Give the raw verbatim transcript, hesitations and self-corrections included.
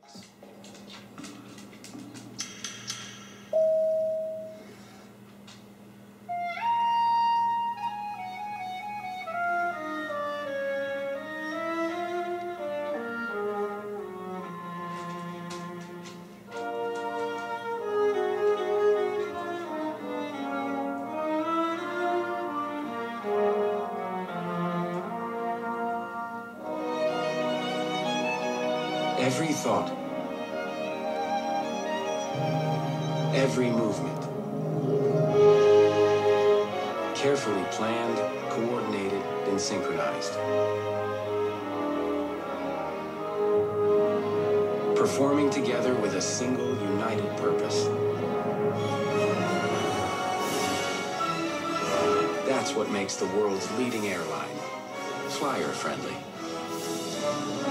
Every thought, every movement, carefully planned, coordinated, and synchronized. Performing together with a single, united purpose. That's what makes the world's leading airline flyer-friendly.